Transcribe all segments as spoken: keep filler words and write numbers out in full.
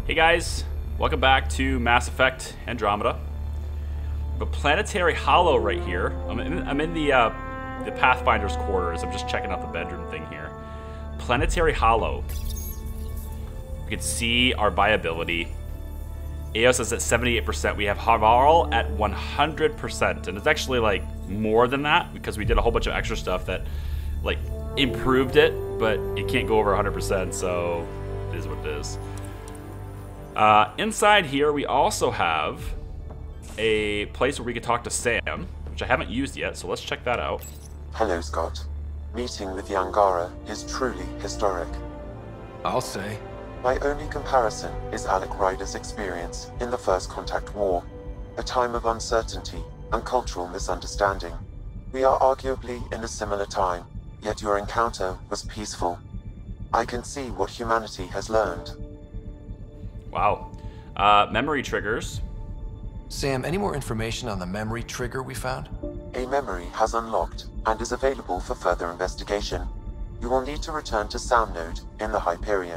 Hey guys, welcome back to Mass Effect Andromeda. We have a planetary hollow right here. I'm in, I'm in the uh, the Pathfinder's quarters. I'm just checking out the bedroom thing here. Planetary hollow. We can see our viability. Eos is at seventy-eight percent. We have Havarl at one hundred percent, and it's actually like more than that because we did a whole bunch of extra stuff that like improved it, but it can't go over one hundred percent, so it is what it is. Uh, inside here, we also have a place where we can talk to Sam, which I haven't used yet, so let's check that out. Hello, Scott. Meeting with the Angara is truly historic. I'll say. My only comparison is Alec Ryder's experience in the First Contact War, a time of uncertainty and cultural misunderstanding. We are arguably in a similar time, yet your encounter was peaceful. I can see what humanity has learned. Wow. Uh, memory triggers. Sam, any more information on the memory trigger we found? A memory has unlocked and is available for further investigation. You will need to return to Sam Node in the Hyperion.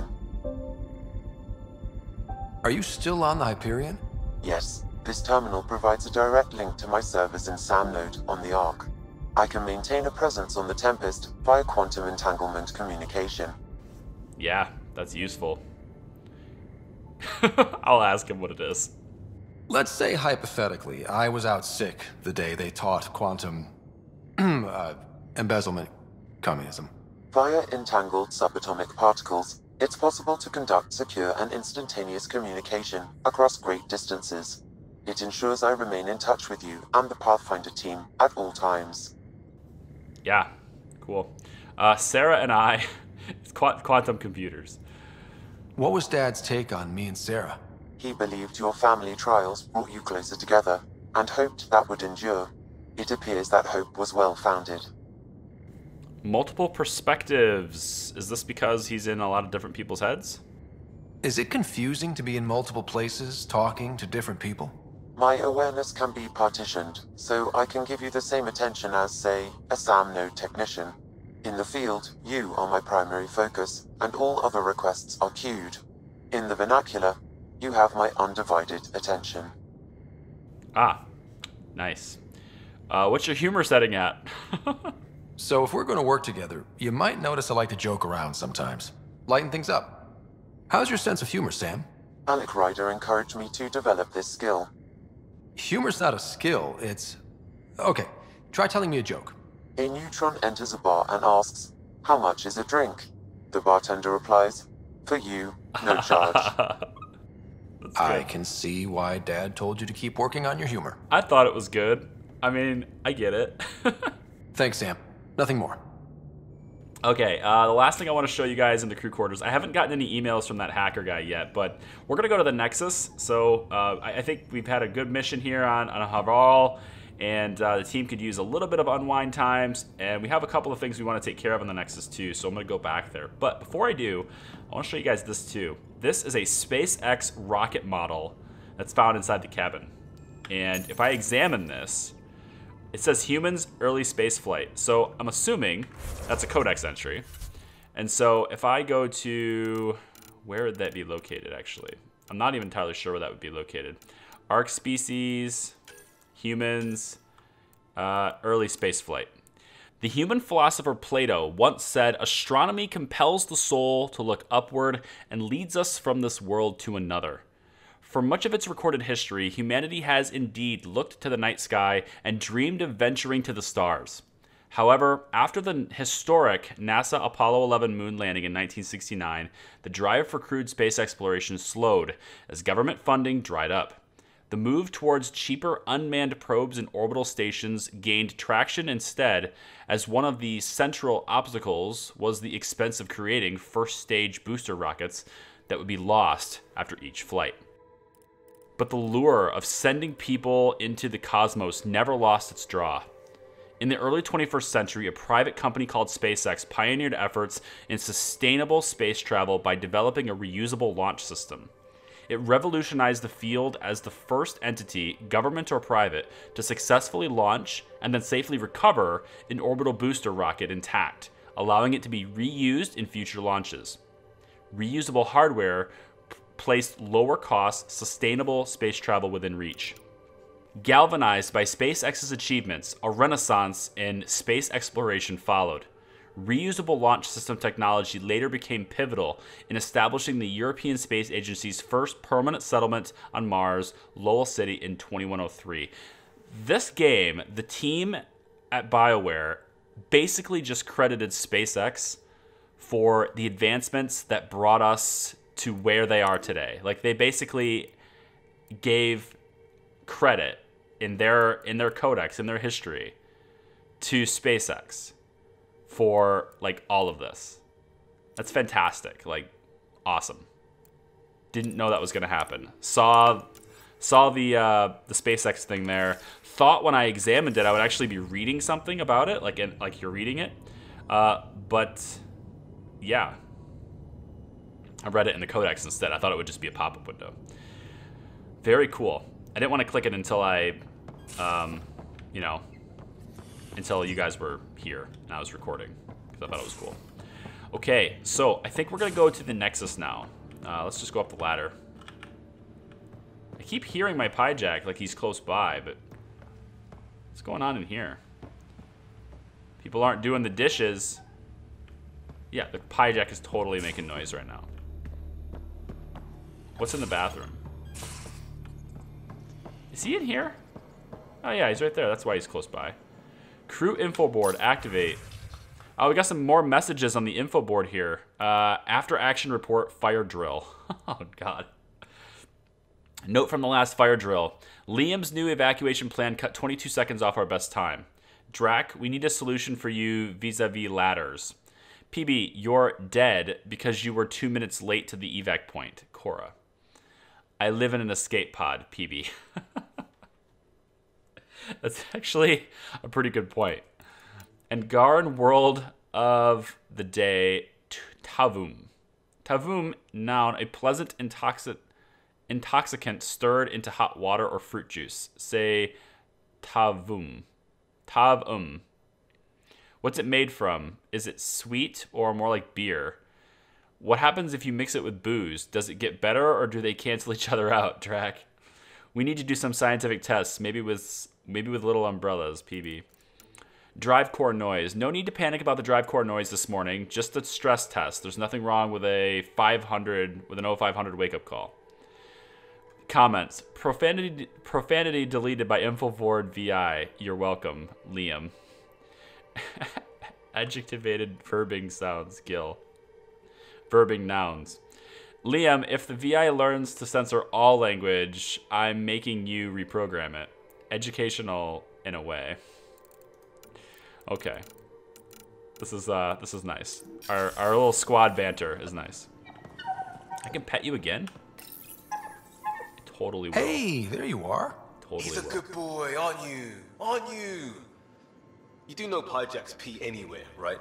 Are you still on the Hyperion? Yes, this terminal provides a direct link to my servers in Sam Node on the Ark. I can maintain a presence on the Tempest via quantum entanglement communication. Yeah, that's useful. I'll ask him what it is. Let's say, hypothetically, I was out sick the day they taught quantum uh, embezzlement communism. Via entangled subatomic particles, it's possible to conduct secure and instantaneous communication across great distances. It ensures I remain in touch with you and the Pathfinder team at all times. Yeah, cool. Uh, Sarah and I, it's qu quantum computers. What was Dad's take on me and Sarah? He believed your family trials brought you closer together, and hoped that would endure. It appears that hope was well-founded. Multiple perspectives. Is this because he's in a lot of different people's heads? Is it confusing to be in multiple places, talking to different people? My awareness can be partitioned, so I can give you the same attention as, say, a SAM node technician. In the field, you are my primary focus, and all other requests are queued. In the vernacular, you have my undivided attention. Ah, nice. Uh, what's your humor setting at? So if we're going to work together, you might notice I like to joke around sometimes. Lighten things up. How's your sense of humor, Sam? Alec Ryder encouraged me to develop this skill. Humor's not a skill, it's... Okay, try telling me a joke. A neutron enters a bar and asks, "How much is a drink?" The bartender replies, "For you, no charge." I can see why Dad told you to keep working on your humor. I thought it was good. I mean, I get it. Thanks, Sam. Nothing more. Okay, uh, the last thing I want to show you guys in the crew quarters, I haven't gotten any emails from that hacker guy yet, but we're going to go to the Nexus. So uh, I, I think we've had a good mission here on, on Havarl, and uh, the team could use a little bit of unwind times, and we have a couple of things we want to take care of on the Nexus too, so I'm going to go back there. But before I do, I want to show you guys this too. This is a SpaceX rocket model that's found inside the cabin. And if I examine this, it says humans early space flight. So I'm assuming that's a codex entry. And so if I go to, where would that be located actually? I'm not even entirely sure where that would be located. Arc species, humans, uh, early space flight. The human philosopher Plato once said, "Astronomy compels the soul to look upward and leads us from this world to another." For much of its recorded history, humanity has indeed looked to the night sky and dreamed of venturing to the stars. However, after the historic NASA Apollo eleven moon landing in nineteen sixty-nine, the drive for crewed space exploration slowed as government funding dried up. The move towards cheaper unmanned probes and orbital stations gained traction instead, as one of the central obstacles was the expense of creating first-stage booster rockets that would be lost after each flight. But the lure of sending people into the cosmos never lost its draw. In the early twenty-first century, a private company called SpaceX pioneered efforts in sustainable space travel by developing a reusable launch system. It revolutionized the field as the first entity, government or private, to successfully launch and then safely recover an orbital booster rocket intact, allowing it to be reused in future launches. Reusable hardware placed lower cost, sustainable space travel within reach. Galvanized by SpaceX's achievements, a renaissance in space exploration followed. Reusable launch system technology later became pivotal in establishing the European Space Agency's first permanent settlement on Mars, Lowell City, in twenty-one oh three. This game, the team at BioWare basically just credited SpaceX for the advancements that brought us to where they are today. Like, they basically gave credit in their in their codex, in their history, to SpaceX for like all of this. That's fantastic. Like, awesome. Didn't know that was gonna happen. Saw saw the uh, the SpaceX thing there. Thought when I examined it I would actually be reading something about it, like in, like you're reading it. Uh, but yeah, I read it in the codex instead. I thought it would just be a pop-up window. Very cool. I didn't want to click it until I, um, you know, until you guys were here and I was recording, because I thought it was cool. Okay, so I think we're going to go to the Nexus now. Uh, let's just go up the ladder. I keep hearing my Pyjack like he's close by, but what's going on in here? People aren't doing the dishes. Yeah, the Pyjack is totally making noise right now. What's in the bathroom? Is he in here? Oh yeah, he's right there. That's why he's close by. Crew info board, activate. Oh, we got some more messages on the info board here. Uh, after action report, fire drill. Oh god. Note from the last fire drill. Liam's new evacuation plan cut twenty-two seconds off our best time. Drac, we need a solution for you vis-a-vis ladders. P B, you're dead because you were two minutes late to the evac point. Cora. I live in an escape pod, P B. That's actually a pretty good point. And Garn World of the Day, Tavum. Tavum, noun, a pleasant intoxic intoxicant stirred into hot water or fruit juice. Say Tavum. Tavum. What's it made from? Is it sweet or more like beer? What happens if you mix it with booze? Does it get better or do they cancel each other out, Drac? We need to do some scientific tests, maybe with maybe with little umbrellas, P B. Drive core noise. No need to panic about the drive core noise this morning. Just a stress test. There's nothing wrong with a five hundred with an oh five hundred wake up call. Comments. Profanity profanity deleted by Infovord V I. You're welcome, Liam. Adjectivated verbing sounds, Gil. Verbing nouns. Liam, if the V I learns to censor all language, I'm making you reprogram it. Educational in a way. Okay. This is uh this is nice. Our our little squad banter is nice. I can pet you again? I totally will. Hey, there you are. Totally He's a will. good boy, aren't you? Aren't you? You do know Pyjack's pee anywhere, right?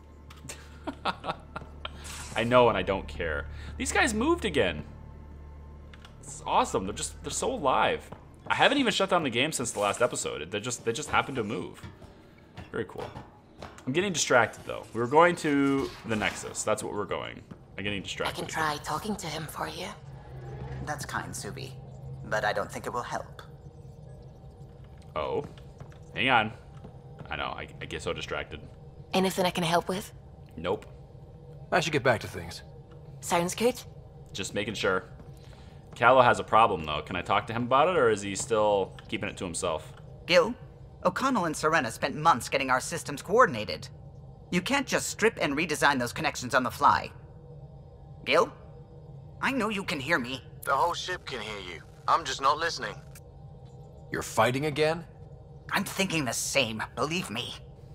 I know and I don't care. These guys moved again. It's awesome. They're just they're so alive. I haven't even shut down the game since the last episode. They just they just happened to move. Very cool. I'm getting distracted though. We were going to the Nexus. That's what we're going. I'm getting I distracted. can try talking to him for you. That's kind, Subi. But I don't think it will help. Oh. Hang on. I know, I, I get so distracted. Anything I can help with? Nope. I should get back to things. Sounds good. Just making sure. Callow has a problem though. Can I talk to him about it or is he still keeping it to himself? Gil, O'Connell and Serena spent months getting our systems coordinated. You can't just strip and redesign those connections on the fly. Gil? I know you can hear me. The whole ship can hear you. I'm just not listening. You're fighting again? I'm thinking the same, believe me.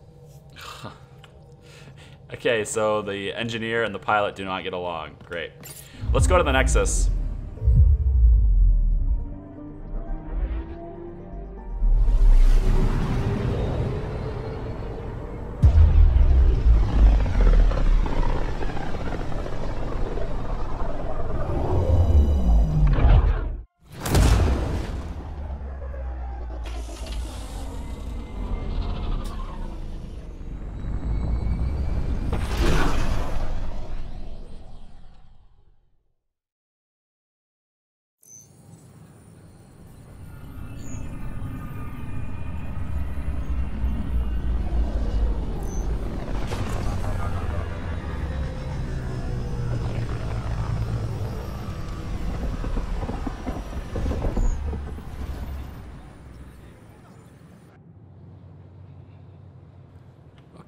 Okay, so the engineer and the pilot do not get along. Great. Let's go to the Nexus.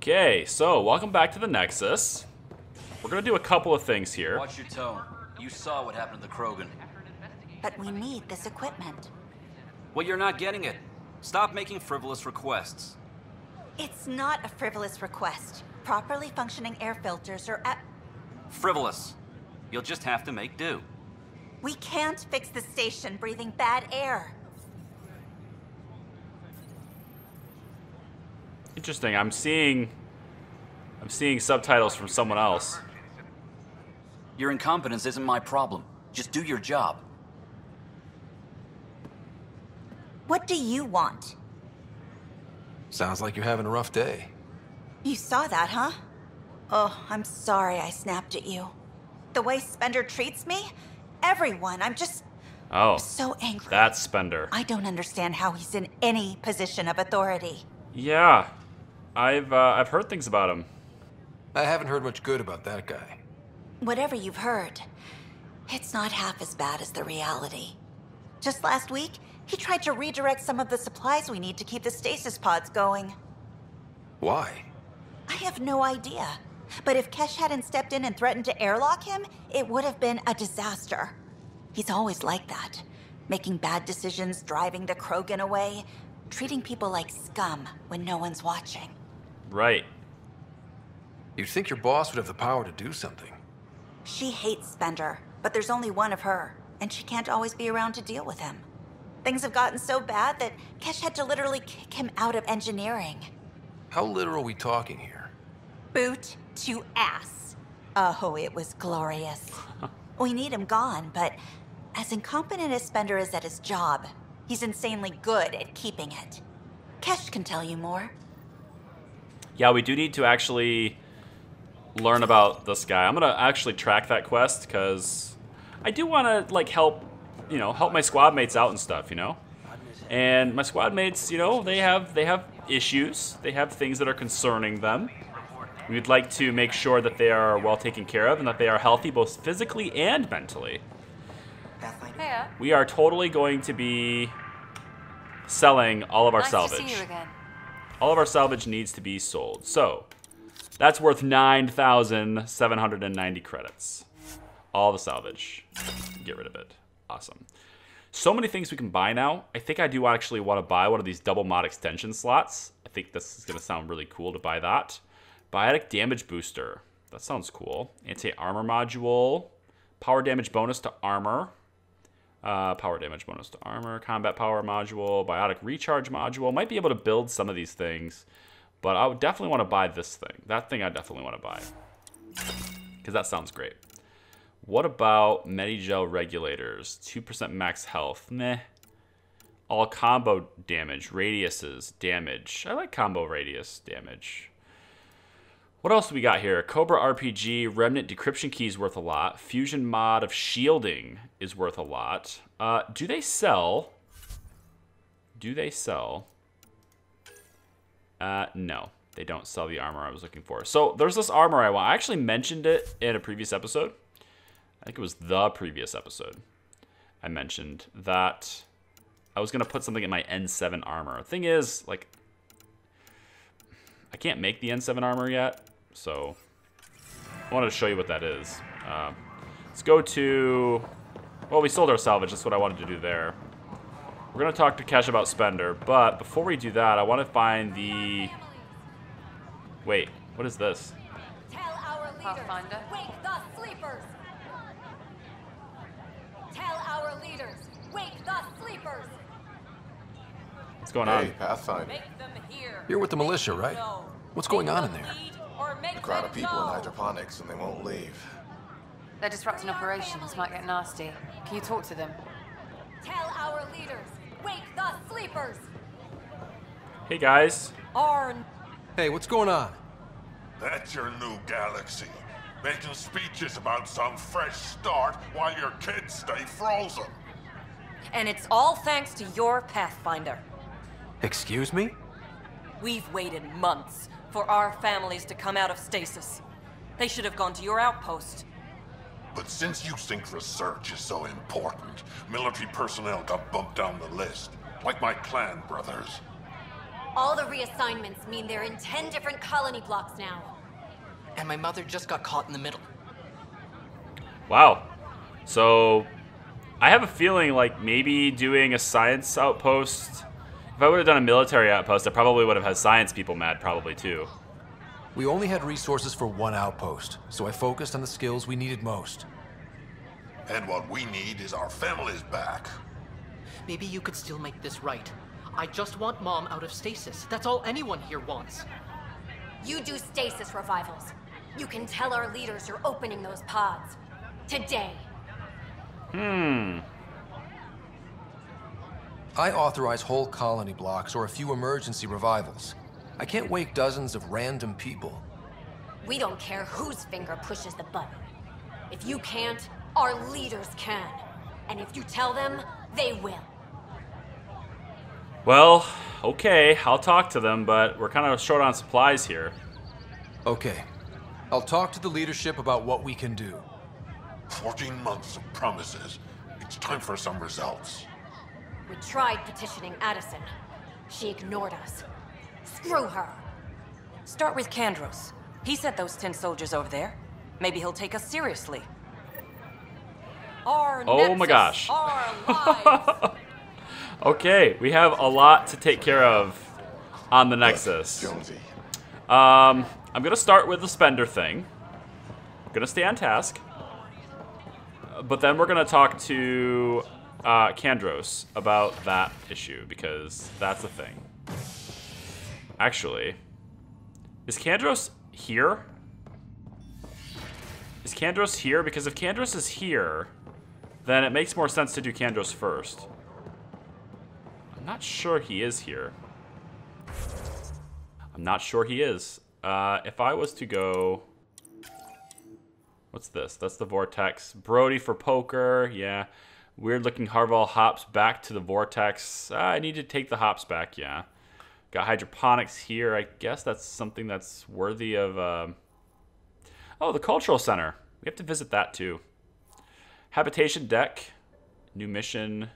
Okay, so welcome back to the Nexus. We're gonna do a couple of things here. Watch your tone. You saw what happened to the Krogan. But we need this equipment. Well, you're not getting it. Stop making frivolous requests. It's not a frivolous request. Properly functioning air filters are at... Frivolous. You'll just have to make do. We can't fix the station breathing bad air. Interesting. I'm seeing I'm seeing subtitles from someone else. Your incompetence isn't my problem. Just do your job. What do you want? Sounds like you're having a rough day. You saw that, huh? Oh, I'm sorry I snapped at you. The way Spender treats me? Everyone, I'm just Oh, so angry. That's Spender. I don't understand how he's in any position of authority. Yeah, I've uh, I've heard things about him. I haven't heard much good about that guy. Whatever you've heard, it's not half as bad as the reality. Just last week, he tried to redirect some of the supplies we need to keep the stasis pods going. Why? I have no idea. But if Kesh hadn't stepped in and threatened to airlock him, it would have been a disaster. He's always like that. Making bad decisions, driving the Krogan away, treating people like scum when no one's watching. Right. You'd think your boss would have the power to do something. She hates Spender, but there's only one of her, and she can't always be around to deal with him. Things have gotten so bad that Kesh had to literally kick him out of engineering. How literal are we talking here? Boot to ass. Oh, it was glorious. We need him gone, but as incompetent as Spender is at his job, he's insanely good at keeping it. Kesh can tell you more. Yeah, we do need to actually learn about this guy. I'm gonna actually track that quest because I do want to like help, you know, help my squad mates out and stuff, you know. And my squad mates, you know, they have they have issues. They have things that are concerning them. We'd like to make sure that they are well taken care of and that they are healthy both physically and mentally. Hiya. We are totally going to be selling all of our nice salvage. to see you again. All of our salvage needs to be sold. So that's worth nine thousand seven hundred ninety credits. All the salvage. Get rid of it. Awesome. So many things we can buy now. I think I do actually want to buy one of these double mod extension slots. I think this is going to sound really cool to buy that. Biotic damage booster. That sounds cool. Anti-armor module. Power damage bonus to armor. Uh, power damage bonus to armor. Combat power module. Biotic recharge module. Might be able to build some of these things. But I would definitely want to buy this thing. That thing I definitely want to buy. Because that sounds great. What about Medigel regulators? two percent max health. Meh. All combo damage. Radiuses. Damage. I like combo radius damage. What else do we got here? Cobra R P G. Remnant decryption key is worth a lot. Fusion mod of shielding is worth a lot. Uh, do they sell? Do they sell? Uh, no. They don't sell the armor I was looking for. So there's this armor I want. I actually mentioned it in a previous episode. I think it was the previous episode. I mentioned that I was going to put something in my N seven armor. Thing is, like, I can't make the N seven armor yet, so I wanted to show you what that is. Uh, let's go to, well, we sold our salvage. That's what I wanted to do there. We're going to talk to Kesh about Spender, but before we do that, I want to find the, wait, what is this? Tell our leaders, Pathfinder. Wake the sleepers. Tell our leaders, wake the sleepers. What's going on? Hey, Pathfinder. Make them hear. You're with the militia, right? What's going on in there? A crowd of people in hydroponics and they won't leave. They're disrupting operations, might get nasty. Can you talk to them? Tell our leaders, wake the sleepers. Hey, guys. Arn. Hey, what's going on? That's your new galaxy. Making speeches about some fresh start while your kids stay frozen. And it's all thanks to your Pathfinder. Excuse me? We've waited months for our families to come out of stasis. They should have gone to your outpost. But since you think research is so important, military personnel got bumped down the list, like my clan brothers. All the reassignments mean they're in ten different colony blocks now. And my mother just got caught in the middle. Wow. So, I have a feeling like maybe doing a science outpost. If I would have done a military outpost, I probably would have had science people mad, probably too. We only had resources for one outpost, so I focused on the skills we needed most. And what we need is our families back. Maybe you could still make this right. I just want Mom out of stasis. That's all anyone here wants. You do stasis revivals. You can tell our leaders you're opening those pods. Today. Hmm. I authorize whole colony blocks or a few emergency revivals. I can't wake dozens of random people. We don't care whose finger pushes the button. If you can't, our leaders can. And if you tell them, they will. Well, okay, I'll talk to them, but we're kind of short on supplies here. Okay. I'll talk to the leadership about what we can do. fourteen months of promises. It's time for some results. We tried petitioning Addison. She ignored us. Screw her. Start with Kandros. He sent those tin soldiers over there. Maybe he'll take us seriously. Our Oh Nexus, my gosh. our lives. Okay, we have a lot to take care of on the Nexus. Um, I'm going to start with the spender thing. I'm going to stay on task. But then we're going to talk to uh, Kandros about that issue, because that's the thing. Actually, is Kandros here? Is Kandros here? Because if Kandros is here, then it makes more sense to do Kandros first. I'm not sure he is here. I'm not sure he is. Uh, if I was to go... What's this? That's the Vortex. Brody for poker. Yeah. Weird looking Harval hops back to the Vortex. Uh, I need to take the hops back, yeah. Got hydroponics here. I guess that's something that's worthy of... Uh... Oh, the Cultural Center. We have to visit that too. Habitation deck. New mission.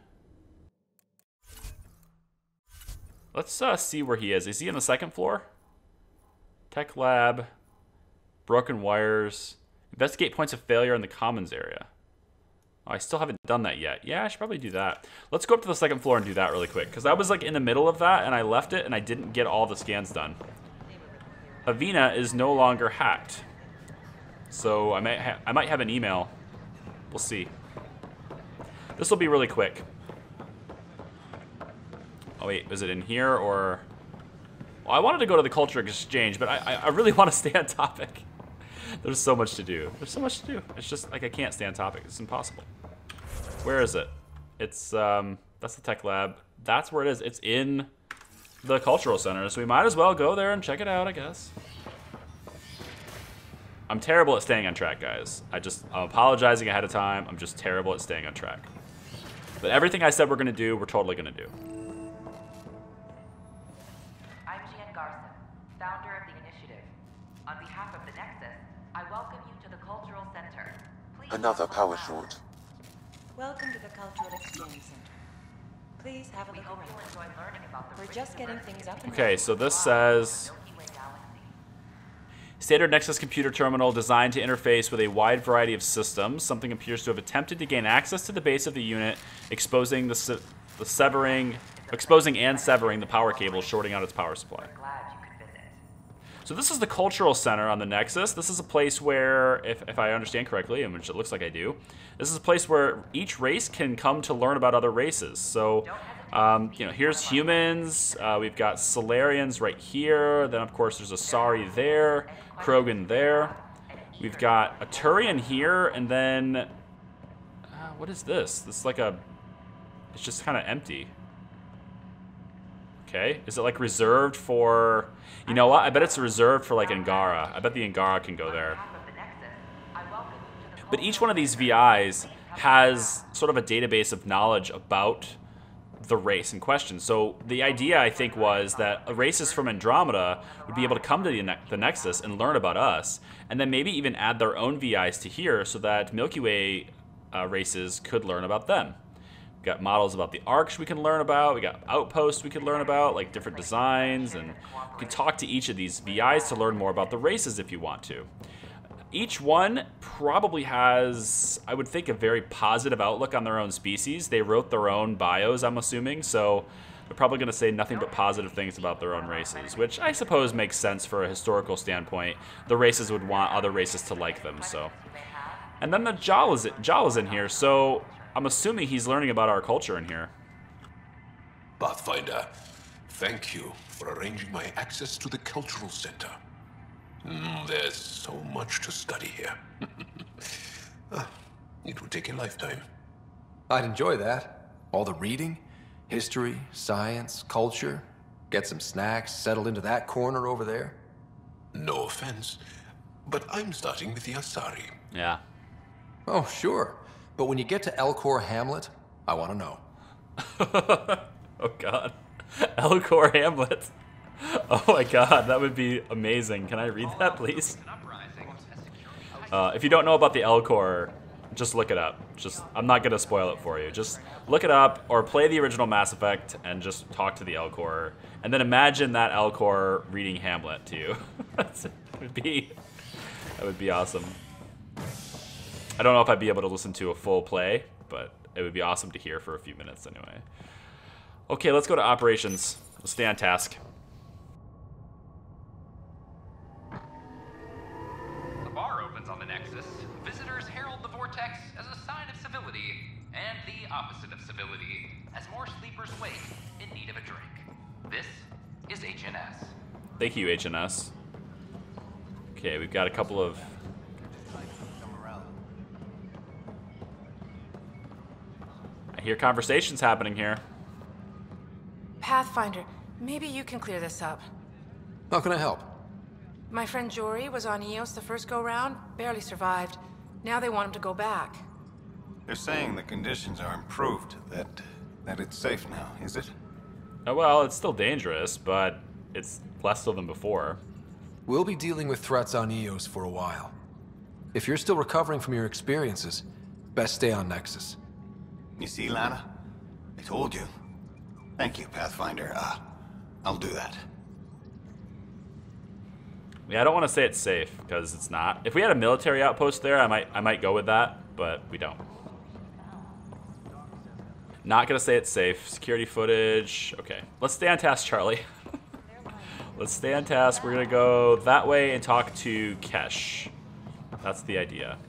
Let's uh, see where he is. Is he on the second floor? Tech lab. Broken wires. Investigate points of failure in the commons area. Oh, I still haven't done that yet. Yeah, I should probably do that. Let's go up to the second floor and do that really quick, because I was like in the middle of that and I left it and I didn't get all the scans done. Avina is no longer hacked. So I might, ha I might have an email. We'll see. This will be really quick. Oh wait, is it in here or... Well, I wanted to go to the Culture Exchange, but I, I, I really want to stay on topic. There's so much to do. There's so much to do. It's just like I can't stay on topic. It's impossible. Where is it? It's, um, that's the tech lab. That's where it is. It's in the Cultural Center, so we might as well go there and check it out, I guess. I'm terrible at staying on track, guys. I just, I'm apologizing ahead of time. I'm just terrible at staying on track. But everything I said we're going to do, we're totally going to do. I'm Jan Garson, founder of the Initiative. On behalf of the Nexus, I welcome you to the Cultural Center. Please Another power short. Welcome to the Cultural Exchange Center. Please have a look around. We're just getting things up and Okay, so this says... Standard Nexus computer terminal designed to interface with a wide variety of systems. Something appears to have attempted to gain access to the base of the unit, exposing the, se the severing, exposing and severing the power cable, shorting out its power supply. So this is the Cultural Center on the Nexus. This is a place where, if, if I understand correctly, and which it looks like I do, this is a place where each race can come to learn about other races. So, um, you know, here's humans. Uh, we've got Solarians right here. Then, of course, there's a Asari there. Krogan there. We've got a Turian here, and then... Uh, what is this? This is like a... It's just kind of empty. Okay. Is it like reserved for... You know what? I bet it's reserved for like Angara. I bet the Angara can go there. But each one of these V Is has sort of a database of knowledge about the race in question. So the idea, I think, was that races from Andromeda would be able to come to the, ne the Nexus and learn about us, and then maybe even add their own V Is to here so that Milky Way uh, races could learn about them. We got models about the arcs we can learn about. We got outposts we can learn about, like different designs, and you can talk to each of these V Is to learn more about the races if you want to. Each one probably has, I would think, a very positive outlook on their own species. They wrote their own bios, I'm assuming, so they're probably going to say nothing but positive things about their own races, which I suppose makes sense for a historical standpoint. The races would want other races to like them, so. And then the Jal is, Jal is in here, so I'm assuming he's learning about our culture in here. Pathfinder, thank you for arranging my access to the cultural center. Mm, there's so much to study here. Ah, it would take a lifetime. I'd enjoy that. All the reading, history, science, culture. Get some snacks, settled into that corner over there. No offense, but I'm starting with the Asari. Yeah. Oh, sure. But when you get to Elcor Hamlet, I want to know. Oh, God. Elcor Hamlet. Oh, my God. That would be amazing. Can I read that, please? Uh, if you don't know about the Elcor, just look it up. Just, I'm not going to spoil it for you. Just look it up or play the original Mass Effect and just talk to the Elcor. And then imagine that Elcor reading Hamlet to you. That would be, that would be awesome. I don't know if I'd be able to listen to a full play, but it would be awesome to hear for a few minutes anyway. Okay, let's go to operations. Let's stay on task. The bar opens on the Nexus. Visitors herald the vortex as a sign of civility, and the opposite of civility, as more sleepers wake in need of a drink. This is H N S. Thank you, H N S. Okay, we've got a couple of... I hear conversations happening here. Pathfinder, maybe you can clear this up. How can I help? My friend Jory was on Eos the first go-round, barely survived. Now they want him to go back. They're saying the conditions are improved, that that it's safe now, is it? Oh, well, it's still dangerous, but it's less so than before. We'll be dealing with threats on Eos for a while. If you're still recovering from your experiences, best stay on Nexus. You see, Lana? I told you. Thank you, Pathfinder. Uh, I'll do that. Yeah, I don't want to say it's safe, because it's not. If we had a military outpost there, I might I might go with that, but we don't. Not going to say it's safe. Security footage. Okay, let's stay on task, Charlie. Let's stay on task. We're going to go that way and talk to Kesh. That's the idea.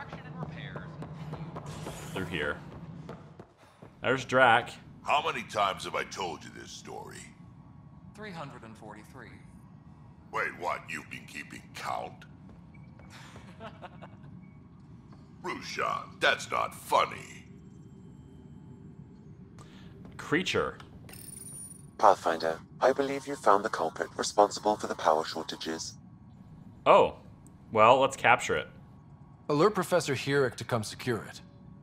Through here. There's Drac. How many times have I told you this story? three hundred forty-three. Wait, what? You've been keeping count? Rushan, that's not funny. Creature. Pathfinder, I believe you found the culprit responsible for the power shortages. Oh, well, let's capture it. Alert Professor Herrick to come secure it.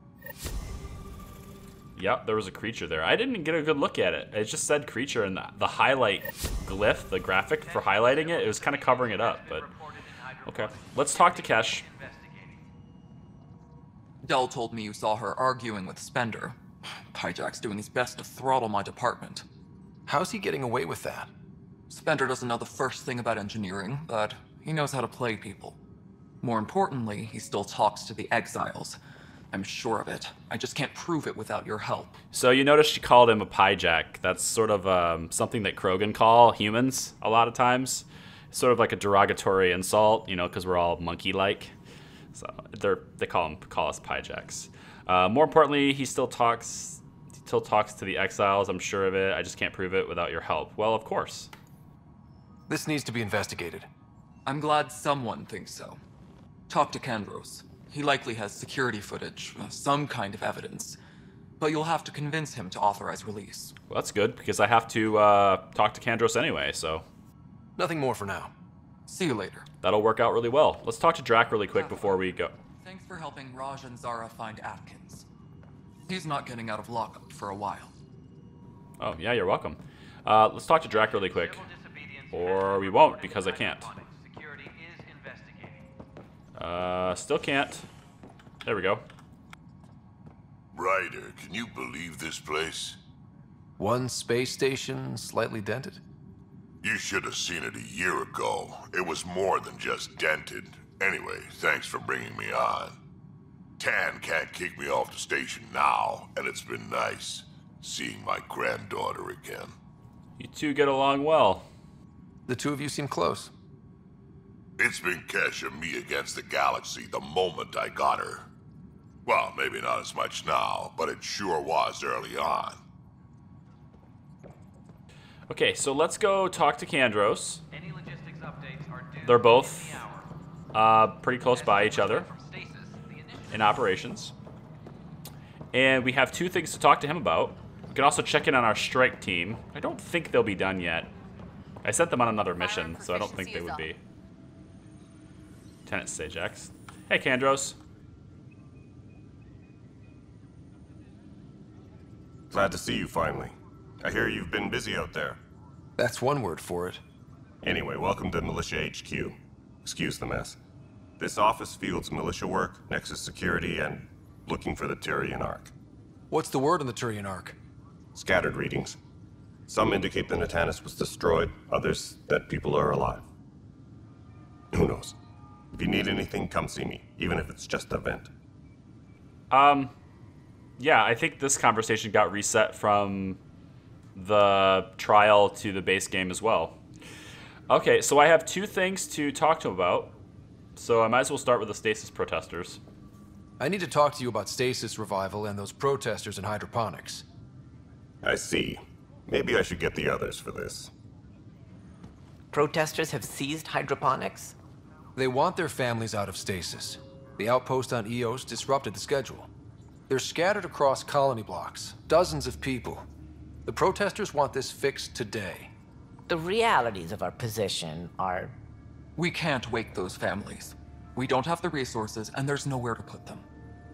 Yep, there was a creature there. I didn't get a good look at it. It just said creature, and the, the highlight glyph, the graphic for highlighting it, it was kind of covering it up, but... Okay, let's talk to Kesh. Dell told me you saw her arguing with Spender. Pyjack's doing his best to throttle my department. How's he getting away with that? Spender doesn't know the first thing about engineering, but he knows how to play people. More importantly, he still talks to the exiles. I'm sure of it. I just can't prove it without your help. So you noticed she called him a Pyjack. That's sort of um, something that Krogan call humans a lot of times. It's sort of like a derogatory insult, you know, because we're all monkey-like. So they're, they call him call us Pyjacks. Uh, more importantly, he still talks he still talks to the exiles. I'm sure of it. I just can't prove it without your help. Well, of course. This needs to be investigated. I'm glad someone thinks so. Talk to Kandros. He likely has security footage, some kind of evidence. But you'll have to convince him to authorize release. Well, that's good, because I have to uh, talk to Kandros anyway, so... Nothing more for now. See you later. That'll work out really well. Let's talk to Drac really quick before we go. Thanks for helping Raj and Zara find Atkins. He's not getting out of lockup for a while. Oh, yeah, you're welcome. Uh, let's talk to Drac really quick. Or we won't, because I can't. Uh, still can't. There we go. Ryder, can you believe this place? One space station slightly dented? You should have seen it a year ago. It was more than just dented. Anyway, thanks for bringing me on. Tan can't kick me off the station now, and it's been nice seeing my granddaughter again. You two get along well. The two of you seem close. It's been Kesh and me against the galaxy the moment I got her. Well, maybe not as much now, but it sure was early on. Okay, so let's go talk to Kandros. Any logistics updates are due They're both uh, pretty close by each other in operations. And we have two things to talk to him about. We can also check in on our strike team. I don't think they'll be done yet. I sent them on another mission, so I don't think they would be. Lieutenant Sajax. Hey, Kandros. Glad to see you finally. I hear you've been busy out there. That's one word for it. Anyway, welcome to Militia H Q. Excuse the mess. This office fields militia work, Nexus security, and looking for the Tyrian Ark. What's the word on the Tyrian Ark? Scattered readings. Some indicate the Natanus was destroyed, others that people are alive. Who knows? If you need anything, come see me, even if it's just a vent. Um, yeah, I think this conversation got reset from the trial to the base game as well. Okay, so I have two things to talk to him about. So I might as well start with the stasis protesters. I need to talk to you about stasis revival and those protesters in hydroponics. I see. Maybe I should get the others for this. Protesters have seized hydroponics? They want their families out of stasis. The outpost on Eos disrupted the schedule. They're scattered across colony blocks, dozens of people. The protesters want this fixed today. The realities of our position are... We can't wake those families. We don't have the resources, and there's nowhere to put them.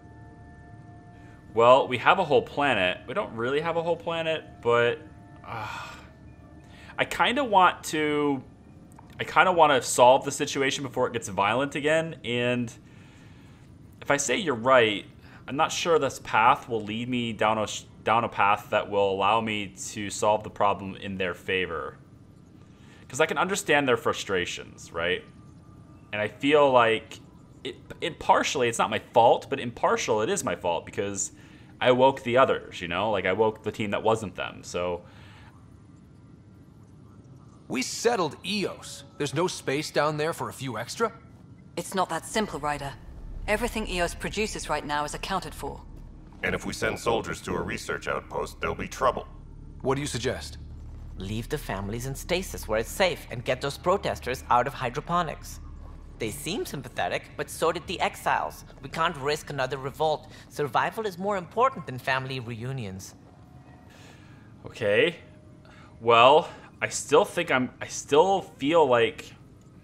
Well, we have a whole planet. We don't really have a whole planet, but... Uh, I kind of want to... I kind of want to solve the situation before it gets violent again, and... If I say you're right, I'm not sure this path will lead me down a, down a path that will allow me to solve the problem in their favor. Because I can understand their frustrations, right? And I feel like, it, it partially, it's not my fault, but impartial, it is my fault because I woke the others, you know? Like, I woke the team that wasn't them, so... We settled Eos. There's no space down there for a few extra? It's not that simple, Ryder. Everything Eos produces right now is accounted for. And if we send soldiers to a research outpost, there'll be trouble. What do you suggest? Leave the families in stasis where it's safe and get those protesters out of hydroponics. They seem sympathetic, but so did the exiles. We can't risk another revolt. Survival is more important than family reunions. Okay. Well, I still think I'm... I still feel like...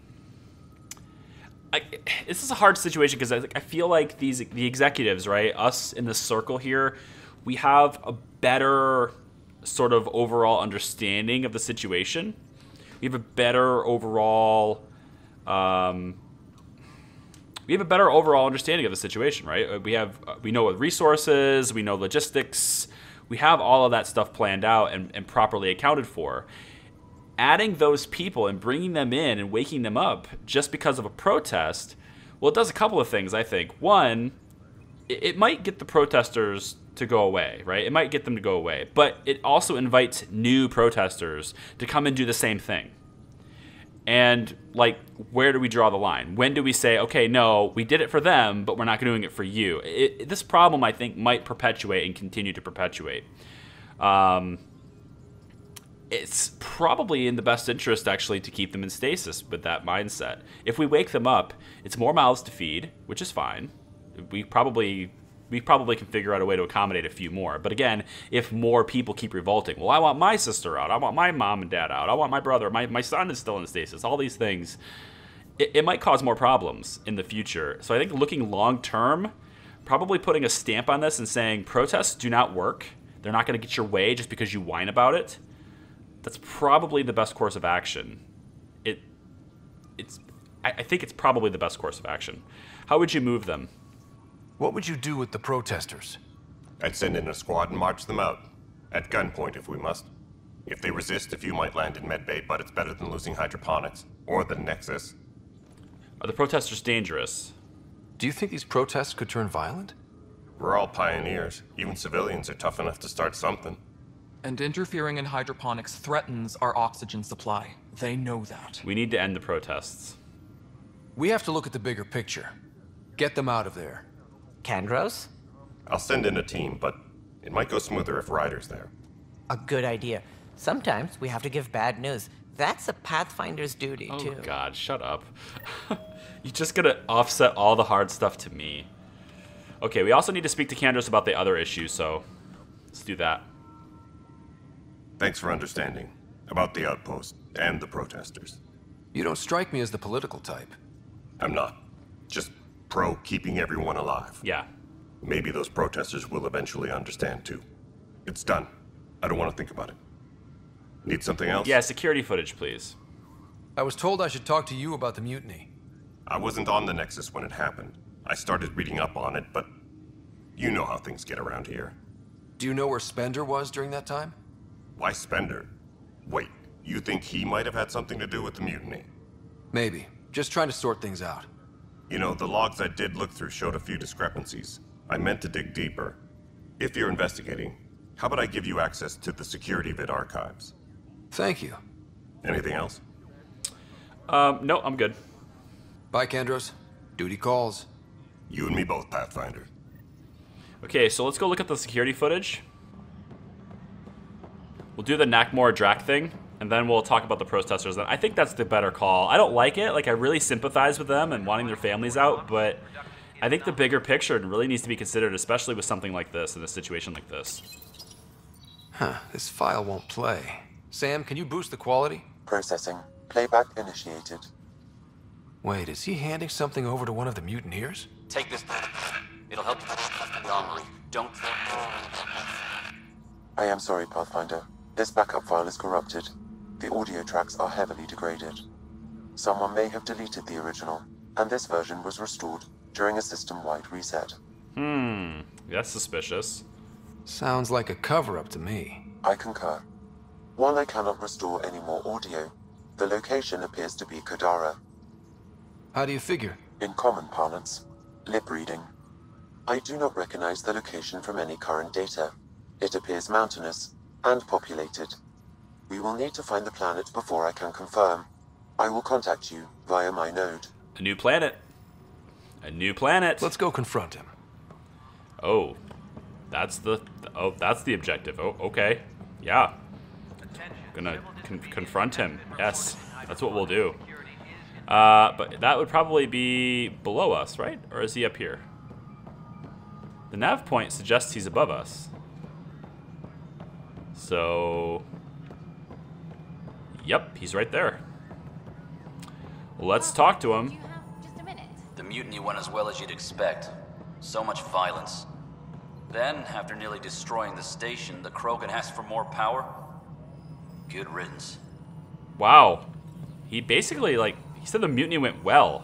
I, this is a hard situation because I, I feel like these the executives, right, us in this circle here, we have a better sort of overall understanding of the situation. We have a better overall, um, we have a better overall understanding of the situation, right? We have we know what resources, we know logistics, we have all of that stuff planned out and, and properly accounted for. Adding those people and bringing them in and waking them up just because of a protest, well, it does a couple of things, I think. One, it, it might get the protesters to go away, right? It might get them to go away. But it also invites new protesters to come and do the same thing. And, like, where do we draw the line? When do we say, okay, no, we did it for them, but we're not doing it for you? It, it, this problem, I think, might perpetuate and continue to perpetuate. Um... It's probably in the best interest, actually, to keep them in stasis with that mindset. If we wake them up, it's more mouths to feed, which is fine. We probably we probably can figure out a way to accommodate a few more. But again, if more people keep revolting, well, I want my sister out. I want my mom and dad out. I want my brother. My, my son is still in stasis. All these things. It, it might cause more problems in the future. So I think looking long-term, probably putting a stamp on this and saying protests do not work. They're not going to get your way just because you whine about it. That's probably the best course of action. It, it's, I, I think it's probably the best course of action. How would you move them? What would you do with the protesters? I'd send in a squad and march them out. At gunpoint if we must. If they resist, a few might land in medbay, but it's better than losing hydroponics. Or the Nexus. Are the protesters dangerous? Do you think these protests could turn violent? We're all pioneers. Even civilians are tough enough to start something. And interfering in hydroponics threatens our oxygen supply. They know that. We need to end the protests. We have to look at the bigger picture. Get them out of there. Kandros? I'll send in a team, but it might go smoother if Ryder's there. A good idea. Sometimes we have to give bad news. That's a Pathfinder's duty, oh, too. Oh god, shut up. You're just gonna offset all the hard stuff to me. Okay, we also need to speak to Kandros about the other issues, so let's do that. Thanks for understanding. About the outpost and the protesters. You don't strike me as the political type. I'm not. Just pro keeping everyone alive. Yeah. Maybe those protesters will eventually understand too. It's done. I don't want to think about it. Need something else? Yeah, security footage, please. I was told I should talk to you about the mutiny. I wasn't on the Nexus when it happened. I started reading up on it, but you know how things get around here. Do you know where Spender was during that time? Why Spender? Wait, you think he might have had something to do with the mutiny? Maybe. Just trying to sort things out. You know, the logs I did look through showed a few discrepancies. I meant to dig deeper. If you're investigating, how about I give you access to the security vid archives? Thank you. Anything else? Um, no, I'm good. Bye, Kandros. Duty calls. You and me both, Pathfinder. Okay, so let's go look at the security footage. We'll do the Nakmor Drak thing, and then we'll talk about the protesters. I think that's the better call. I don't like it. Like, I really sympathize with them and wanting their families out, but I think the bigger picture really needs to be considered, especially with something like this, in a situation like this. Huh, this file won't play. Sam, can you boost the quality? Processing. Playback initiated. Wait, is he handing something over to one of the mutineers? Take this. It'll help you. Wrong. Don't. I am sorry, Pathfinder. This backup file is corrupted. The audio tracks are heavily degraded. Someone may have deleted the original, and this version was restored during a system-wide reset. Hmm, that's suspicious. Sounds like a cover-up to me. I concur. While I cannot restore any more audio, the location appears to be Kadara. How do you figure? In common parlance, lip reading. I do not recognize the location from any current data. It appears mountainous and populated. We will need to find the planet before I can confirm. I will contact you via my node. A new planet. A new planet. Let's go confront him. Oh, that's the oh that's the objective. Oh, okay, yeah. Gonna con confront him. Yes, that's what we'll do. Uh, but that would probably be below us, right? Or is he up here? The nav point suggests he's above us. So, yep, he's right there. Let's talk to him. The mutiny went as well as you'd expect. So much violence. Then, after nearly destroying the station, the Krogan asked for more power. Good riddance. Wow. He basically, like, he said the mutiny went well.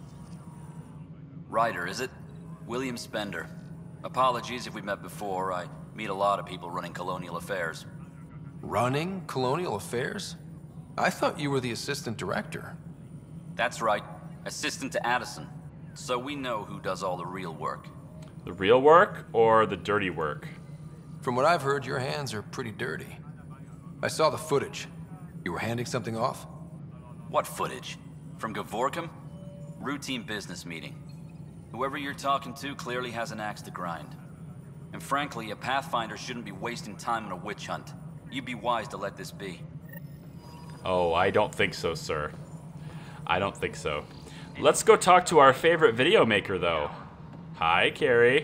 Ryder, is it? William Spender. Apologies if we met before. I meet a lot of people running colonial affairs. Running colonial affairs? I thought you were the assistant director. That's right. Assistant to Addison. So we know who does all the real work. The real work or the dirty work? From what I've heard, your hands are pretty dirty. I saw the footage. You were handing something off? What footage? From Gavorkum? Routine business meeting. Whoever you're talking to clearly has an axe to grind. And frankly, a Pathfinder shouldn't be wasting time on a witch hunt. You'd be wise to let this be. Oh, I don't think so, sir. I don't think so. Let's go talk to our favorite video maker, though. Hi, Carrie.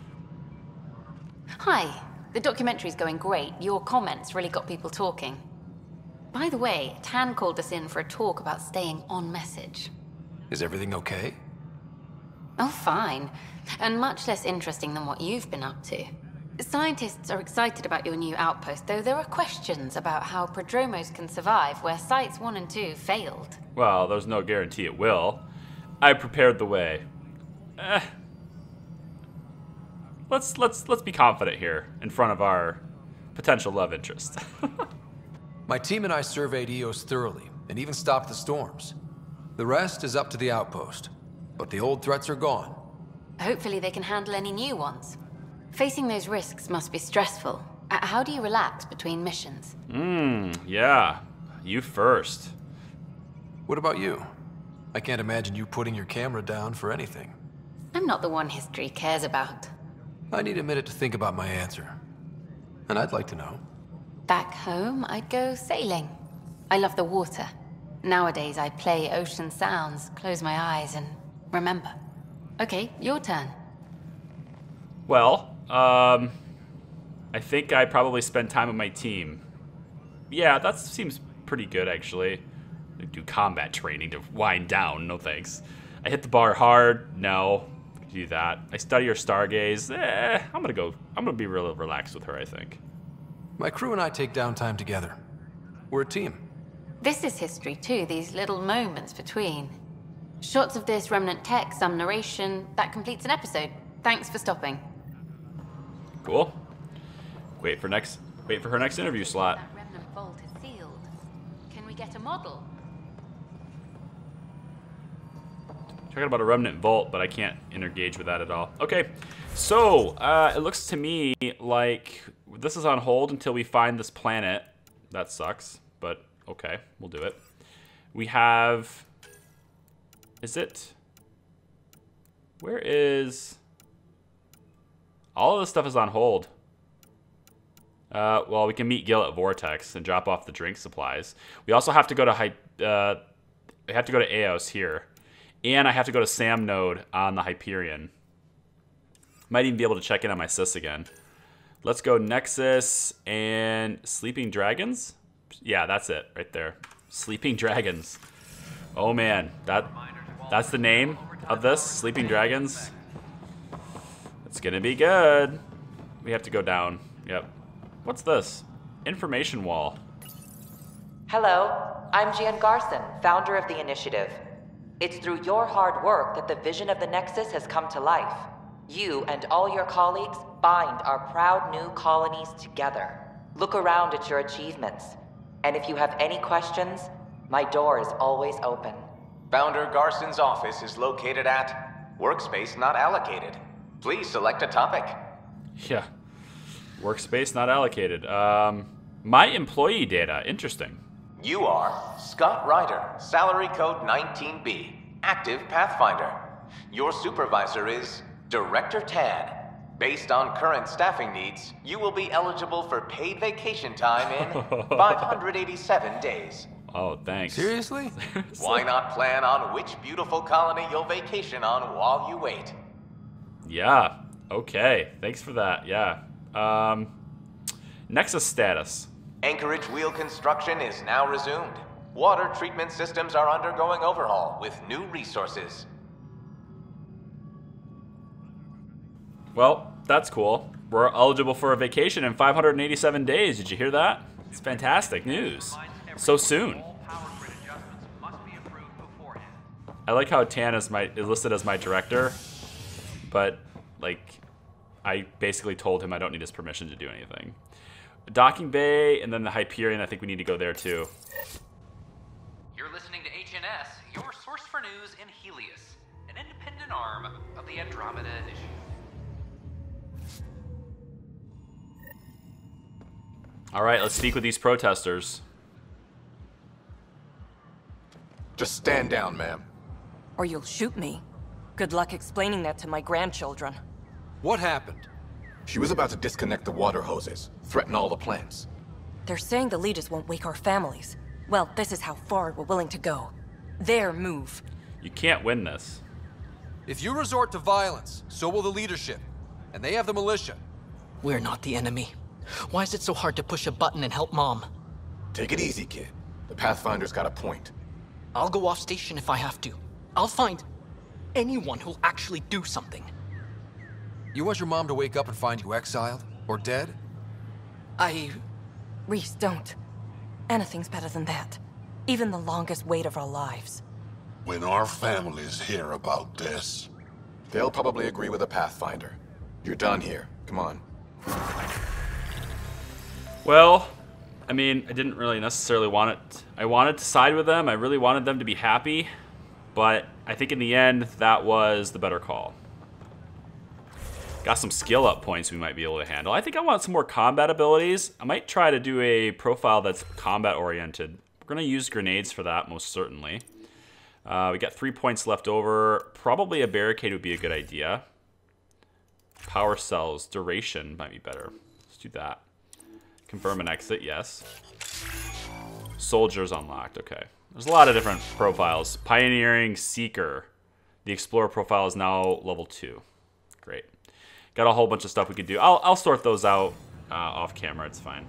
Hi. The documentary's going great. Your comments really got people talking. By the way, Tan called us in for a talk about staying on message. Is everything okay? Oh, fine. And much less interesting than what you've been up to. Scientists are excited about your new outpost, though there are questions about how prodromos can survive where Sites one and two failed. Well, there's no guarantee it will. I prepared the way. Eh. let's let's let's be confident here in front of our potential love interest. My team and I surveyed E O S thoroughly and even stopped the storms. The rest is up to the outpost, but the old threats are gone. Hopefully they can handle any new ones. Facing those risks must be stressful. Uh, How do you relax between missions? Hmm, yeah. You first. What about you? I can't imagine you putting your camera down for anything. I'm not the one history cares about. I need a minute to think about my answer. And I'd like to know. Back home, I'd go sailing. I love the water. Nowadays, I play ocean sounds, close my eyes, and remember. Okay, your turn. Well, um, I think I probably spend time with my team. Yeah, that seems pretty good, actually. I do combat training to wind down, no thanks. I hit the bar hard, no. Do that. I study or stargaze, eh, I'm gonna go, I'm gonna be real relaxed with her, I think. My crew and I take downtime together. We're a team. This is history too, these little moments between. Shots of this remnant tech, some narration, that completes an episode. Thanks for stopping. Cool. Wait for next, wait for her next interview slot. That remnant vault is sealed. Can we get a model? Talking about a remnant vault, but I can't engage with that at all. Okay, so uh, it looks to me like this is on hold until we find this planet. That sucks, but okay, we'll do it. We have, is it, where is, all of this stuff is on hold. Uh, well, we can meet Gil at Vortex and drop off the drink supplies. We also have to go to, Hy uh, we have to go to E O S here. And I have to go to Sam Node on the Hyperion. Might even be able to check in on my sis again. Let's go Nexus and Sleeping Dragons. Yeah, that's it right there. Sleeping Dragons. Oh man, that that's the name of this, Sleeping Dragons. It's gonna be good. We have to go down. Yep. What's this? Information wall. Hello, I'm Gian Garson, founder of the Initiative. It's through your hard work that the vision of the Nexus has come to life. You and all your colleagues bind our proud new colonies together. Look around at your achievements. And if you have any questions, my door is always open. Founder Garson's office is located at Workspace Not Allocated. Please select a topic. Yeah. Workspace not allocated. Um, my employee data. Interesting. You are Scott Ryder, salary code nineteen B, active Pathfinder. Your supervisor is Director Tan. Based on current staffing needs, you will be eligible for paid vacation time in five hundred eighty-seven days. Oh, thanks. Seriously? Why not plan on which beautiful colony you'll vacation on while you wait? Yeah. Okay. Thanks for that. Yeah. Um, Nexus status. Anchorage wheel construction is now resumed. Water treatment systems are undergoing overhaul with new resources. Well, that's cool. We're eligible for a vacation in five hundred eighty-seven days. Did you hear that? It's fantastic news. So soon. I like how Tan is my is listed as my director, but like I basically told him I don't need his permission to do anything. Docking Bay, and then the Hyperion, I think we need to go there too. You're listening to H N S, your source for news in Helios, an independent arm of the Andromeda Initiative. All right, let's speak with these protesters. Just stand down, ma'am. Or you'll shoot me. Good luck explaining that to my grandchildren. What happened? She was about to disconnect the water hoses, threaten all the plants. They're saying the leaders won't wake our families. Well, this is how far we're willing to go. Their move. You can't win this. If you resort to violence, so will the leadership. And they have the militia. We're not the enemy. Why is it so hard to push a button and help Mom? Take it easy, kid. The Pathfinder's got a point. I'll go off station if I have to. I'll find anyone who'll actually do something. You want your mom to wake up and find you exiled? Or dead? I... Reese, don't. Anything's better than that. Even the longest wait of our lives. When our families hear about this... They'll probably agree with the Pathfinder. You're done here. Come on. Well, I mean, I didn't really necessarily want it. I wanted to side with them. I really wanted them to be happy. But I think in the end, that was the better call. Got some skill up points we might be able to handle. I think I want some more combat abilities. I might try to do a profile that's combat oriented. We're going to use grenades for that, most certainly. Uh, we got three points left over. Probably a barricade would be a good idea. Power cells, duration might be better. Let's do that. Confirm an exit, yes. Soldiers unlocked, okay. There's a lot of different profiles. Pioneering, Seeker. The Explorer profile is now level two. Great. Got a whole bunch of stuff we could do. I'll, I'll sort those out uh, off camera. It's fine.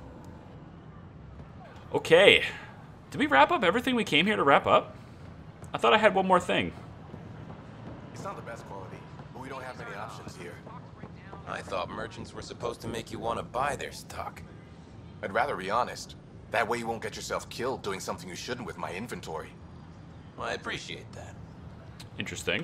Okay. Did we wrap up everything we came here to wrap up? I thought I had one more thing. It's not the best quality, but we don't have many options here. I thought merchants were supposed to make you want to buy their stock. I'd rather be honest. That way you won't get yourself killed doing something you shouldn't with my inventory. Well, I appreciate that. Interesting.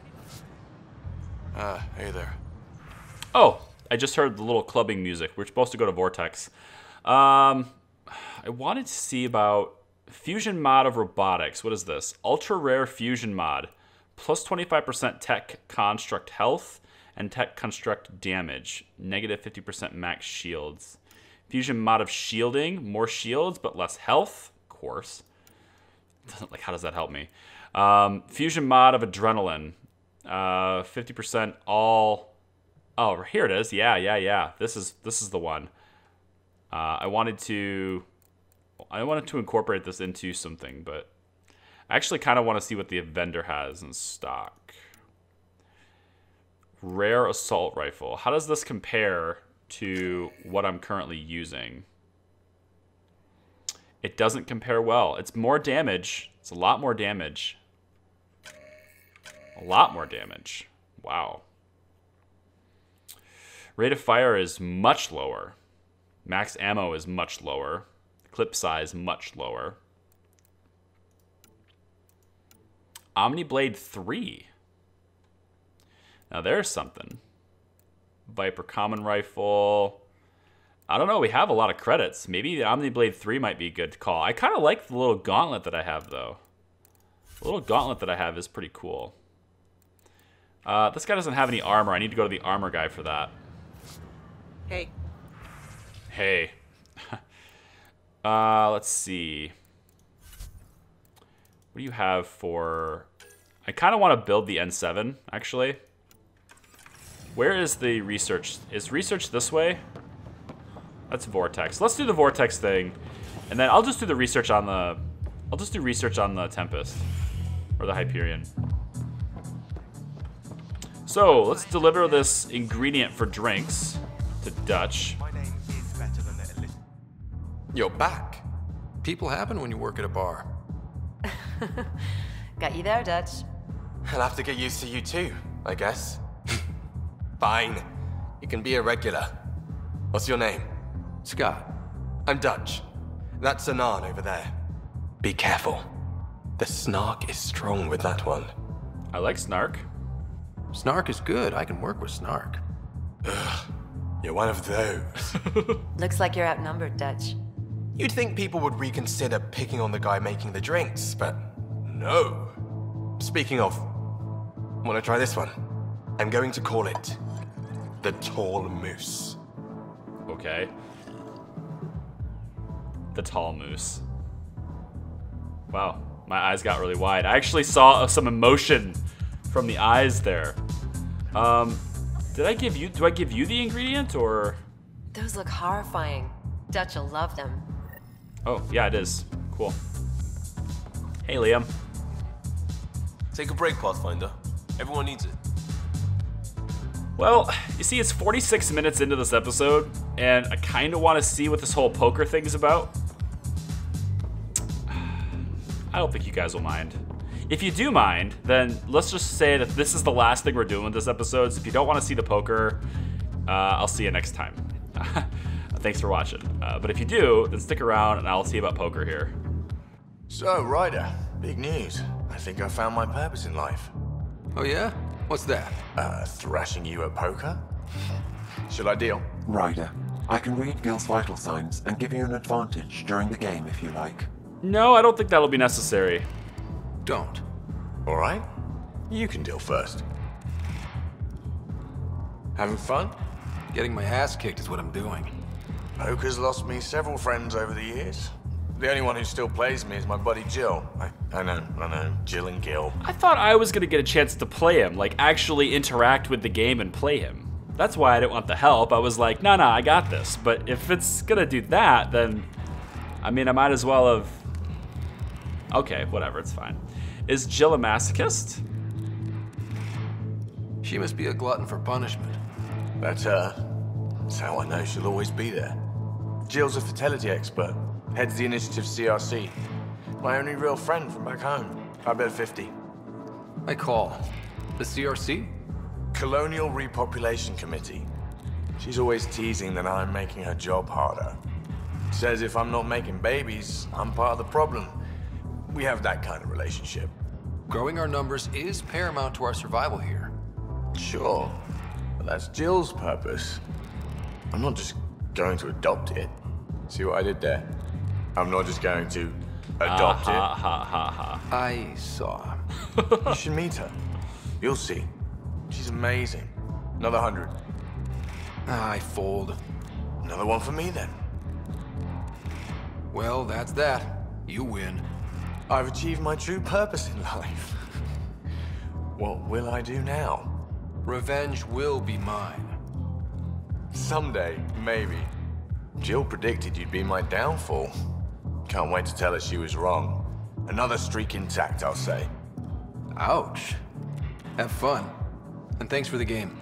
Uh, hey there. Oh, I just heard the little clubbing music. We're supposed to go to Vortex. Um, I wanted to see about fusion mod of robotics. What is this? Ultra rare fusion mod. Plus twenty-five percent tech construct health and tech construct damage. Negative fifty percent max shields. Fusion mod of shielding. More shields, but less health. Of course. Like, how does that help me? Um, fusion mod of adrenaline. Uh, fifty percent all... Oh, here it is. Yeah, yeah, yeah. This is this is the one. Uh, I wanted to... I wanted to incorporate this into something, but... I actually kind of want to see what the vendor has in stock. Rare assault rifle. How does this compare to what I'm currently using? It doesn't compare well. It's more damage. It's a lot more damage. A lot more damage. Wow. Rate of fire is much lower. Max ammo is much lower. Clip size much lower. Omniblade three. Now there's something. Viper common rifle. I don't know, we have a lot of credits. Maybe the Omniblade three might be a good call. I kind of like the little gauntlet that I have, though. The little gauntlet that I have is pretty cool. Uh, this guy doesn't have any armor. I need to go to the armor guy for that. Hey. Hey. uh, let's see. What do you have for... I kind of want to build the N seven, actually. Where is the research? Is research this way? That's Vortex. Let's do the Vortex thing. And then I'll just do the research on the... I'll just do research on the Tempest. Or the Hyperion. So, let's deliver this ingredient for drinks to Dutch. You're back. People happen when you work at a bar. Got you there, Dutch. I'll have to get used to you too, I guess. Fine. You can be a regular. What's your name? Scott. I'm Dutch. That's Anan over there. Be careful. The snark is strong with that one. I like snark. Snark is good. I can work with snark. Ugh. You're one of those. Looks like you're outnumbered, Dutch. You'd think people would reconsider picking on the guy making the drinks, but no. Speaking of, wanna try this one? I'm going to call it the Tall Moose. Okay. The Tall Moose. Wow, my eyes got really wide. I actually saw some emotion from the eyes there. Um, did I give you, do I give you the ingredient, or? Those look horrifying. Dutch will love them. Oh, yeah, it is. Cool. Hey, Liam. Take a break, Pathfinder. Everyone needs it. Well, you see, it's forty-six minutes into this episode, and I kind of want to see what this whole poker thing is about. I don't think you guys will mind. If you do mind, then let's just say that this is the last thing we're doing with this episode. So if you don't want to see the poker, uh, I'll see you next time. Thanks for watching. Uh, but if you do, then stick around and I'll see about poker here. So, Ryder, big news. I think I found my purpose in life. Oh yeah? What's that? Uh, thrashing you at poker? Shall I deal? Ryder, I can read Gil's vital signs and give you an advantage during the game if you like. No, I don't think that'll be necessary. Don't. All right. You can deal first. Having fun? Getting my ass kicked is what I'm doing. Poker's lost me several friends over the years. The only one who still plays me is my buddy Jill. I, I know, I know, Jill and Gil. I thought I was gonna get a chance to play him, like actually interact with the game and play him. That's why I didn't want the help. I was like, no, no, I got this. But if it's gonna do that, then, I mean, I might as well have... Okay, whatever, it's fine. Is Jill a masochist? She must be a glutton for punishment. That's her. That's how I know she'll always be there. Jill's a fertility expert. Heads the Initiative C R C. My only real friend from back home. I bet fifty. I call. The C R C? Colonial Repopulation Committee. She's always teasing that I'm making her job harder. Says if I'm not making babies, I'm part of the problem. We have that kind of relationship. Growing our numbers is paramount to our survival here. Sure, but that's Jill's purpose. I'm not just going to adopt it. See what I did there? I'm not just going to adopt uh, it. Ha ha ha ha. I saw. You should meet her. You'll see. She's amazing. Another hundred. I fold. Another one for me then. Well, that's that. You win. I've achieved my true purpose in life. What will I do now? Revenge will be mine. Someday, maybe. Jill predicted you'd be my downfall. Can't wait to tell her she was wrong. Another streak intact, I'll say. Ouch. Have fun. And thanks for the game.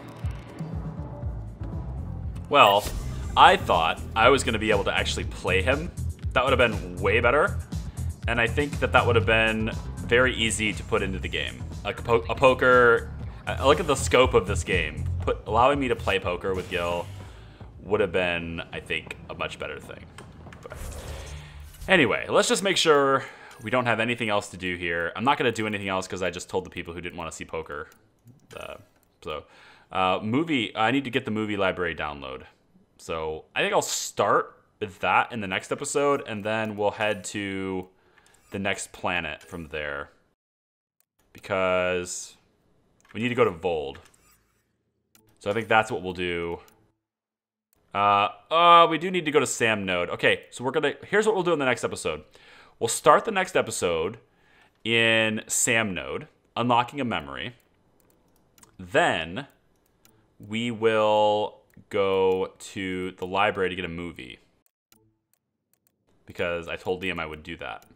Well, I thought I was going to be able to actually play him. That would have been way better. And I think that that would have been very easy to put into the game. A, po a poker... Uh, look at the scope of this game. Put, allowing me to play poker with Gil would have been, I think, a much better thing. But anyway, let's just make sure we don't have anything else to do here. I'm not going to do anything else because I just told the people who didn't want to see poker. Uh, so, uh, movie, I need to get the movie library download. So I think I'll start with that in the next episode, and then we'll head to the next planet from there. Because we need to go to Vold. So I think that's what we'll do. Uh, uh, we do need to go to Sam Node. Okay, so we're gonna, here's what we'll do in the next episode. We'll start the next episode in Sam Node, unlocking a memory. Then we will go to the library to get a movie. Because I told Liam I would do that.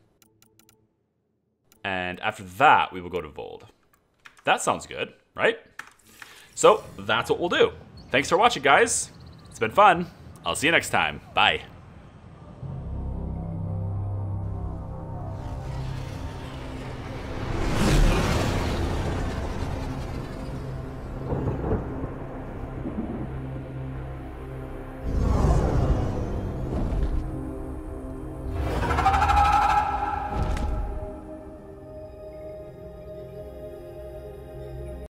And after that, we will go to Vold. That sounds good, right? So that's what we'll do. Thanks for watching, guys. It's been fun. I'll see you next time. Bye.